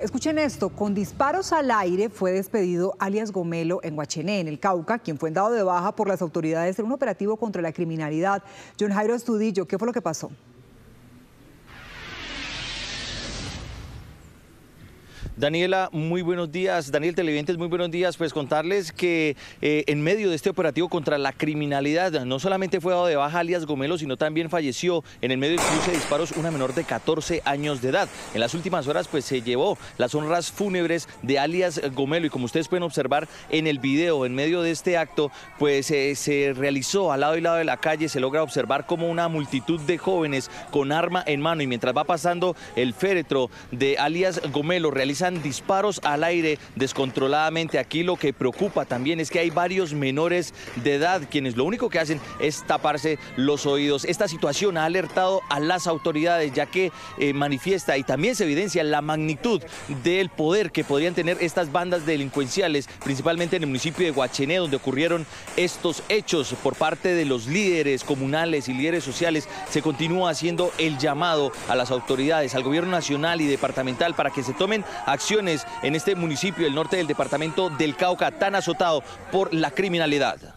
Escuchen esto, con disparos al aire fue despedido alias Gomelo en Guachené, en el Cauca, quien fue dado de baja por las autoridades en un operativo contra la criminalidad. John Jairo Estudillo, ¿qué fue lo que pasó? Daniela, muy buenos días. Daniel, televidentes, muy buenos días. Pues contarles que en medio de este operativo contra la criminalidad, no solamente fue dado de baja alias Gomelo, sino también falleció en el medio de cruce de disparos una menor de 14 años de edad. En las últimas horas, pues se llevó las honras fúnebres de alias Gomelo y como ustedes pueden observar en el video, en medio de este acto, pues se realizó al lado y lado de la calle, se logra observar como una multitud de jóvenes con arma en mano y mientras va pasando el féretro de alias Gomelo, realizan disparos al aire descontroladamente. Aquí lo que preocupa también es que hay varios menores de edad quienes lo único que hacen es taparse los oídos. Esta situación ha alertado a las autoridades ya que manifiesta y también se evidencia la magnitud del poder que podrían tener estas bandas delincuenciales, principalmente en el municipio de Guachené, donde ocurrieron estos hechos por parte de los líderes comunales y líderes sociales. Se continúa haciendo el llamado a las autoridades, al gobierno nacional y departamental para que se tomen acciones en este municipio del norte del departamento del Cauca tan azotado por la criminalidad.